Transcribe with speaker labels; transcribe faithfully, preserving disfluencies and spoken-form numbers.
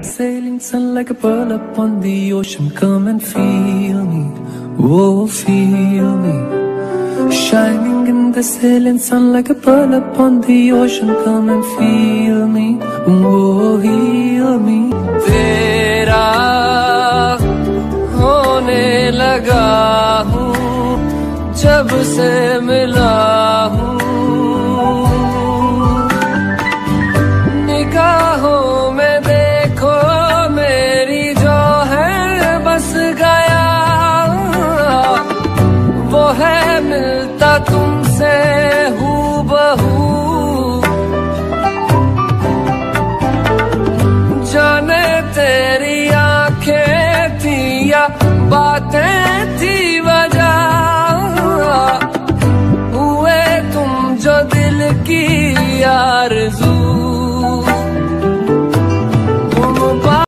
Speaker 1: Sailing sun like a pearl upon the ocean, come and feel me, oh feel me. Shining in the sailing sun like a pearl upon the ocean, come and feel me, oh heal me. तेरा होने लगा हूँ जब से मैं